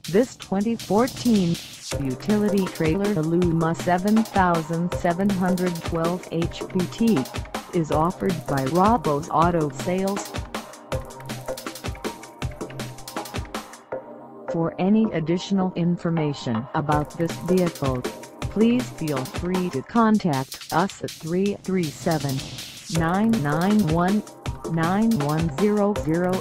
This 2014 Utility Trailer Aluma 7712H PT is offered by Rabeaux Auto Sales. For any additional information about this vehicle, please feel free to contact us at 337-991-9100.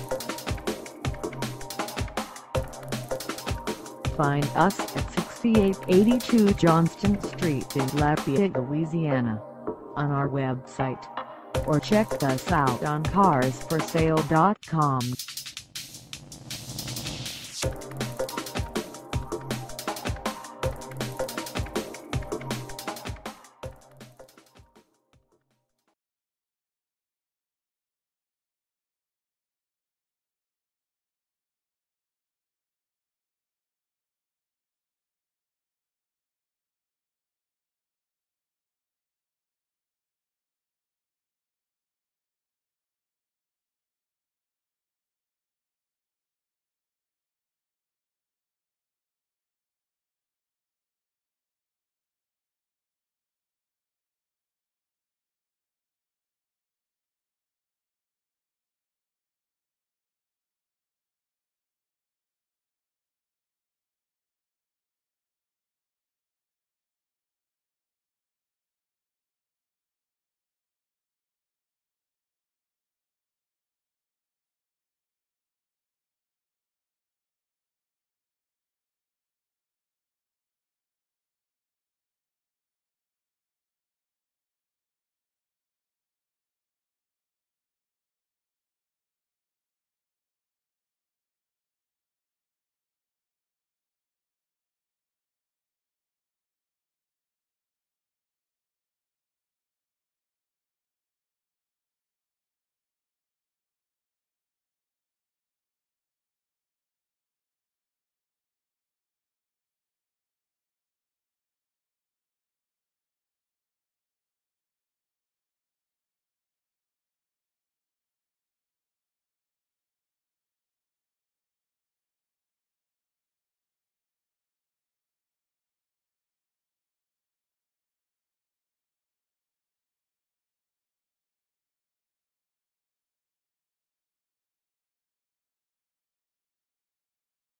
Find us at 6882 Johnston Street in Lafayette, Louisiana, on our website, or check us out on carsforsale.com.